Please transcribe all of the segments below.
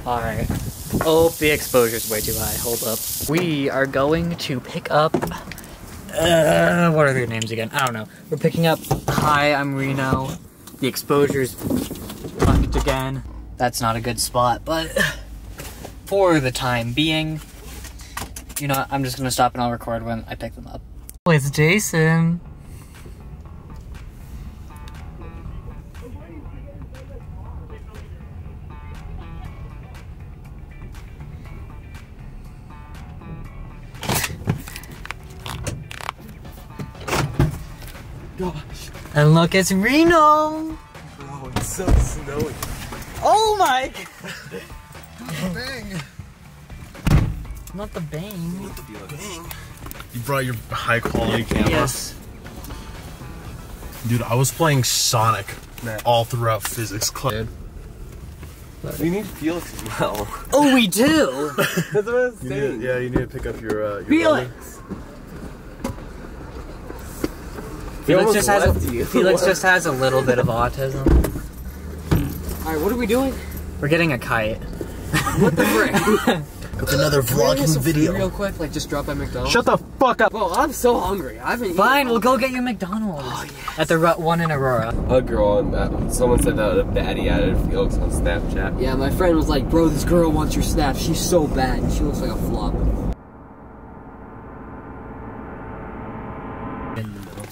Alright. Oh, the exposure's way too high. Hold up. We are going to pick up... what are their names again? I don't know. We're picking up... Hi, I'm Reno. The exposure's fucked again. That's not a good spot, but... For the time being... You know what? I'm just gonna stop and I'll record when I pick them up. Oh, it's Jason. Gosh. And look, it's Reno! Bro, it's so snowy. Oh my! Bang! Not the bang. Not the bang. You brought your high quality camera? Yes. Dude, I was playing Sonic all throughout physics class. We need Felix as well. Oh, we do! That's what I was saying. Yeah, you need to pick up your Felix! Felix just has a little bit of autism. Alright, what are we doing? We're getting a kite. What the frick? It's another vlogging video. Real quick, like just drop by McDonald's. Shut the fuck up! Bro, I'm so hungry. I haven't Fine, we'll go get you McDonald's. Oh, yes. At the one in Aurora. A girl on someone said that a baddie added Felix on Snapchat. Yeah, my friend was like, bro, this girl wants your snap. She's so bad. She looks like a flop. In the middle.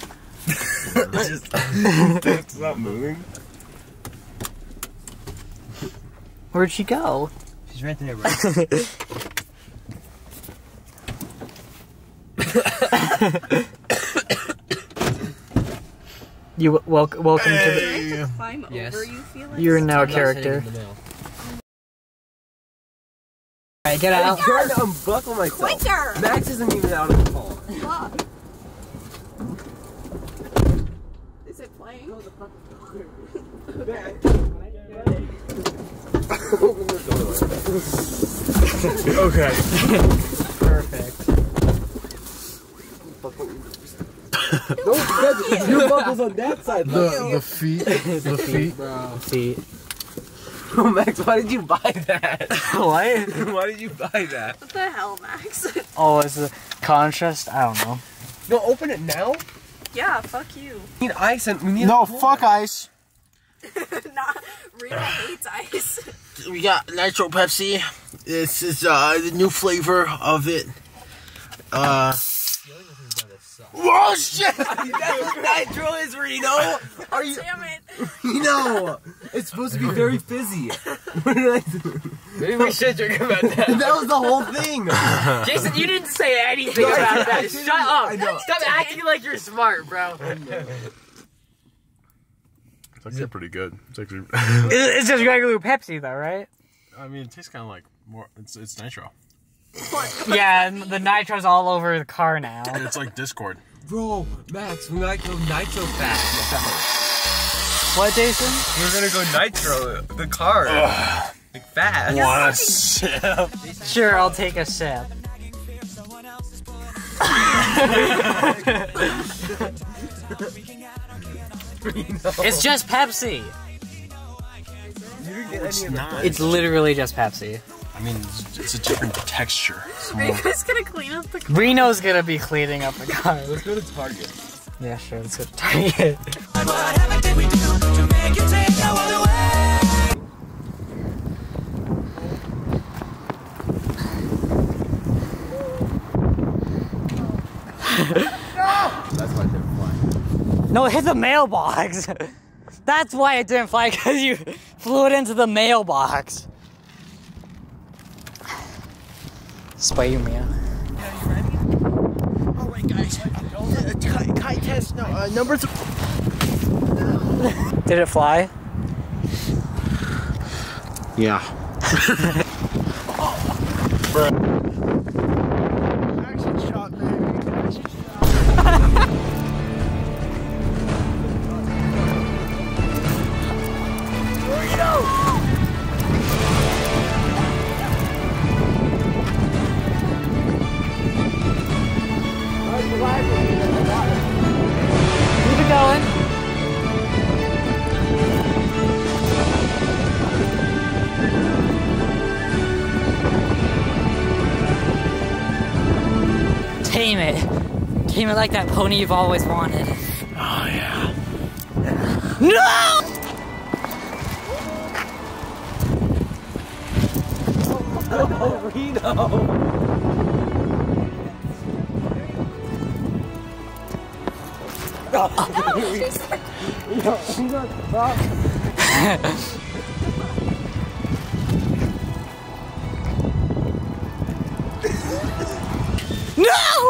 It's not moving. Where'd she go? She's right there, bro. Welcome to the... Do I have to climb over you, Felix? You're now a character. Alright, get out. I'm trying to unbuckle myself. Quicker! Max isn't even out of the call. Fuck. Is it playing? Okay. Perfect. Your buckle's on that side. The feet. The feet. Bro. Feet. Oh, Max, why did you buy that? What? Why did you buy that? What the hell, Max? Oh, it's a contrast? I don't know. No, open it now. Yeah, fuck you. We need ice and we need No, a cola. fuck ice. Not Reno hates ice. We got Nitro Pepsi. This is the new flavor of it. Oh shit! That's what Nitro is, Reno. Are you? Damn it. No, it's supposed to be very fizzy. What did I do? Maybe we should drink about that. That was the whole thing. Jason, you didn't say anything about that. Shut up. I know. Stop acting like you're smart, bro. It's actually pretty good. It's actually. It's just regular Pepsi, though, right? I mean, it tastes kind of like more. It's nitro. Yeah, and the nitro's all over the car now. It's like Discord. Bro, Max, we might go nitro fast. What, Jason? We're gonna go nitro the car. Like fast. Want a sip? Sure, I'll take a sip. It's just Pepsi. It's not. It's literally just Pepsi. I mean, it's a different texture. Are you guys gonna clean up the car? Reno's gonna be cleaning up the car. Let's go to Target. Yeah, sure, let's go to Target. That's why I didn't fly. No, it hit the mailbox. That's why it didn't fly, because you flew it into the mailbox. Spider-Man. Yeah, you ready? Alright, guys. Kite test number 3. Did it fly? Yeah. Bro. Action shot, baby. Action shot. Keep it going. Tame it. Tame it like that pony you've always wanted. Oh yeah. No! Oh, Reno. No!